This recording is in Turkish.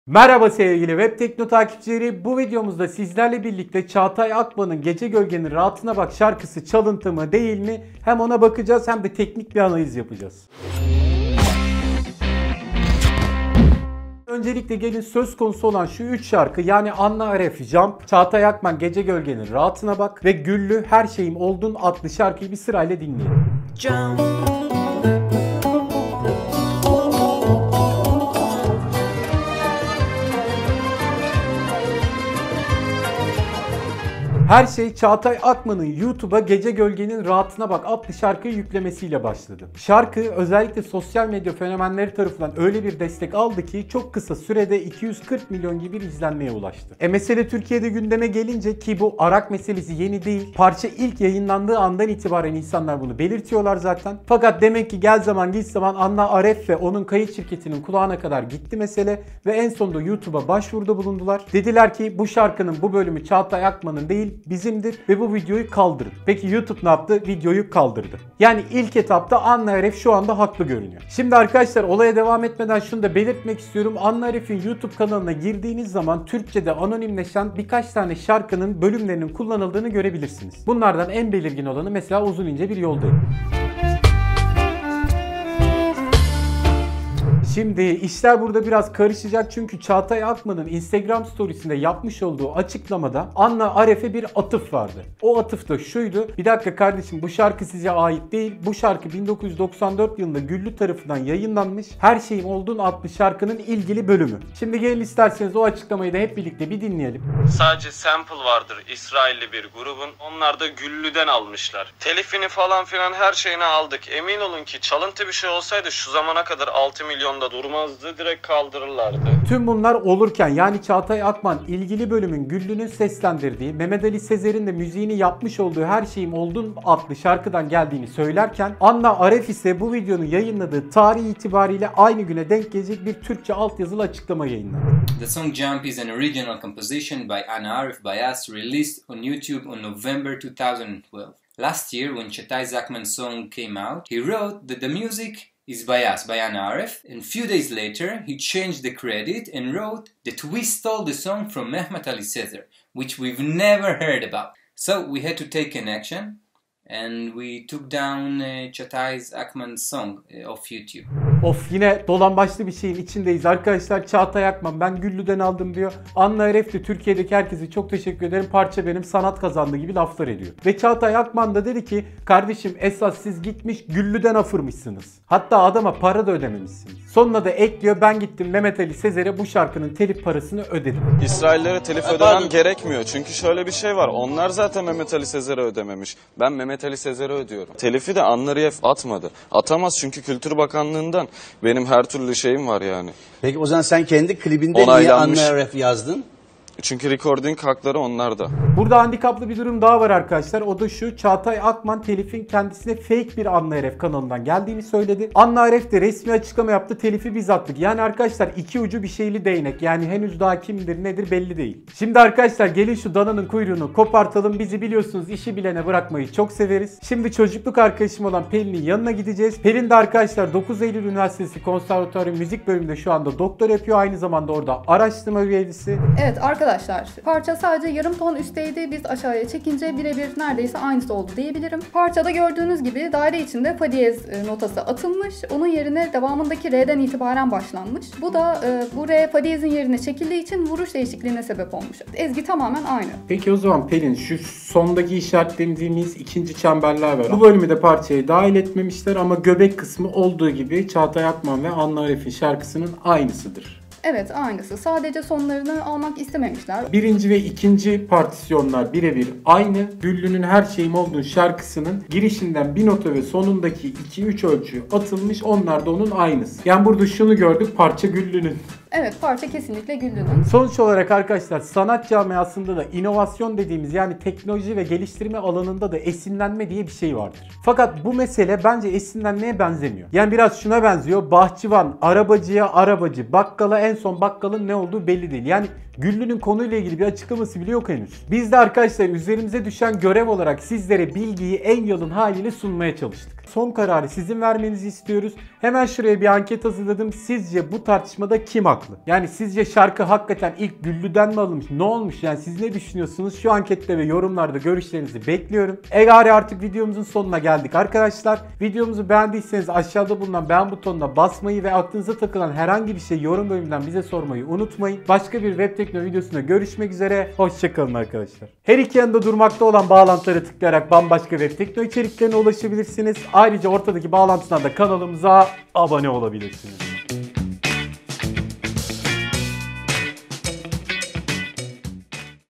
Merhaba sevgili Web Tekno takipçileri. Bu videomuzda sizlerle birlikte Çağatay Akman'ın Gece Gölgenin Rahatına Bak şarkısı çalıntı mı değil mi hem ona bakacağız hem de teknik bir analiz yapacağız. Öncelikle gelin söz konusu olan şu 3 şarkı yani Anna Aref, Jump, Çağatay Akman Gece Gölgenin Rahatına Bak ve Güllü Her Şeyim Oldun adlı şarkıyı bir sırayla dinleyelim. Jump. Her şey Çağatay Akman'ın YouTube'a Gece Gölgenin Rahatına Bak adlı şarkıyı yüklemesiyle başladı. Şarkı özellikle sosyal medya fenomenleri tarafından öyle bir destek aldı ki çok kısa sürede 240 milyon gibi bir izlenmeye ulaştı. Mesele Türkiye'de gündeme gelince ki bu Arak meselesi yeni değil. Parça ilk yayınlandığı andan itibaren insanlar bunu belirtiyorlar zaten. Fakat demek ki gel zaman git zaman Anna Aref ve onun kayıt şirketinin kulağına kadar gitti mesele ve en sonunda YouTube'a başvuruda bulundular. Dediler ki bu şarkının bu bölümü Çağatay Akman'ın değil bizimdir ve bu videoyu kaldırın. Peki YouTube ne yaptı? Videoyu kaldırdı. Yani ilk etapta Anna Aref şu anda haklı görünüyor. Şimdi arkadaşlar olaya devam etmeden şunu da belirtmek istiyorum. Anna Aref'in YouTube kanalına girdiğiniz zaman Türkçe'de anonimleşen birkaç tane şarkının bölümlerinin kullanıldığını görebilirsiniz. Bunlardan en belirgin olanı mesela Uzun İnce Bir Yoldayım. Şimdi işler burada biraz karışacak çünkü Çağatay Akman'ın Instagram storiesinde yapmış olduğu açıklamada Anna Aref'e bir atıf vardı. O atıf da şuydu: bir dakika kardeşim bu şarkı size ait değil. Bu şarkı 1994 yılında Güllü tarafından yayınlanmış. Her Şeyim Oldun adlı şarkının ilgili bölümü. Şimdi gelin isterseniz o açıklamayı da hep birlikte bir dinleyelim. Sadece sample vardır İsrailli bir grubun. Onlar da Güllü'den almışlar. Telifini falan filan her şeyini aldık. Emin olun ki çalıntı bir şey olsaydı şu zamana kadar 6 milyon da durmazdı, direkt kaldırırlardı. Tüm bunlar olurken yani Çağatay Akman ilgili bölümün Güllü'nün seslendirdiği, Mehmet Ali Sezer'in de müziğini yapmış olduğu Her Şeyim Oldun adlı şarkıdan geldiğini söylerken Anna Aref ise bu videonun yayınladığı tarih itibariyle aynı güne denk gelecek bir Türkçe altyazılı açıklama yayınladı. The song Jump is an original composition by Anna Aref Bayas released on YouTube on November 2012. Last year when Çağatay Akman's song came out, he wrote that the music is Bayas by Anna Aref, and few days later he changed the credit and wrote that we stole the song from Mehmet Ali Sezer, which we've never heard about. So we had to take an action and we took down Çağatay Akman's song off YouTube. Of, yine dolambaçlı bir şeyin içindeyiz arkadaşlar. Çağatay Akman ben Güllü'den aldım diyor. Anna Aref de Türkiye'deki herkese çok teşekkür ederim. Parça benim, sanat kazandı gibi laflar ediyor. Ve Çağatay Akman da dedi ki kardeşim esas siz gitmiş Güllü'den afırmışsınız. Hatta adama para da ödememişsiniz. Sonuna da ekliyor ben gittim Mehmet Ali Sezer'e bu şarkının telif parasını ödedim. İsraillere telif ödemem gerekmiyor. Çünkü şöyle bir şey var. Onlar zaten Mehmet Ali Sezer'e ödememiş. Ben Mehmet Ali Sezer'e ödüyorum. Telifi de Anna Aref atmadı. Atamaz çünkü Kültür Bakanlığı'ndan benim her türlü şeyim var yani. Peki o zaman sen kendi klibinde niye Anna Aref yazdın? Çünkü recording hakları onlarda. Burada handikaplı bir durum daha var arkadaşlar. O da şu: Çağatay Akman telifin kendisine fake bir Anna Aref kanalından geldiğini söyledi. Anna Aref de resmi açıklama yaptı. Telifi biz attık. Yani arkadaşlar iki ucu bir şeyli değnek. Yani henüz daha kimdir nedir belli değil. Şimdi arkadaşlar gelin şu dananın kuyruğunu kopartalım. Bizi biliyorsunuz işi bilene bırakmayı çok severiz. Şimdi çocukluk arkadaşım olan Pelin'in yanına gideceğiz. Pelin de arkadaşlar 9 Eylül Üniversitesi Konservatuarı Müzik Bölümünde şu anda doktor yapıyor. Aynı zamanda orada araştırma üyesi. Evet arkadaşlar, parça sadece yarım ton üstteydi. Biz aşağıya çekince birebir neredeyse aynısı oldu diyebilirim. Parçada gördüğünüz gibi daire içinde fa diyez notası atılmış. Onun yerine devamındaki re'den itibaren başlanmış. Bu da bu re fa diyezin yerine çekildiği için vuruş değişikliğine sebep olmuş. Ezgi tamamen aynı. Peki o zaman Pelin şu sondaki işaretlediğimiz ikinci çemberler var. Bu bölümü de parçaya dahil etmemişler ama göbek kısmı olduğu gibi Çağatay Akman ve Anna Aref'in şarkısının aynısıdır. Evet aynısı. Sadece sonlarını almak istememişler. Birinci ve ikinci partisyonlar birebir aynı. Güllü'nün Her Şeyim Oldun şarkısının girişinden bir nota ve sonundaki 2-3 ölçü atılmış. Onlar da onun aynısı. Yani burada şunu gördük: parça Güllü'nün. Evet, parça kesinlikle Güllü'nün. Sonuç olarak arkadaşlar sanat camiasında da inovasyon dediğimiz yani teknoloji ve geliştirme alanında da esinlenme diye bir şey vardır. Fakat bu mesele bence esinlenmeye benzemiyor. Yani biraz şuna benziyor: bahçıvan arabacıya arabacı, bakkala en son bakkalın ne olduğu belli değil. Yani Güllü'nün konuyla ilgili bir açıklaması bile yok henüz. Biz de arkadaşlar üzerimize düşen görev olarak sizlere bilgiyi en yalın haliyle sunmaya çalıştık. son kararı sizin vermenizi istiyoruz. Hemen şuraya bir anket hazırladım. Sizce bu tartışmada kim haklı? Yani sizce şarkı hakikaten ilk Güllü'den mi alınmış? Ne olmuş? Yani siz ne düşünüyorsunuz? Şu ankette ve yorumlarda görüşlerinizi bekliyorum. Egari artık videomuzun sonuna geldik arkadaşlar. Videomuzu beğendiyseniz aşağıda bulunan beğen butonuna basmayı ve aklınıza takılan herhangi bir şey yorum bölümünden bize sormayı unutmayın. Başka bir web tekno videosunda görüşmek üzere. Hoşçakalın arkadaşlar. Her iki yanında durmakta olan bağlantılara tıklayarak bambaşka web tekno içeriklerine ulaşabilirsiniz. Ayrıca ortadaki bağlantıdan da kanalımıza abone olabilirsiniz.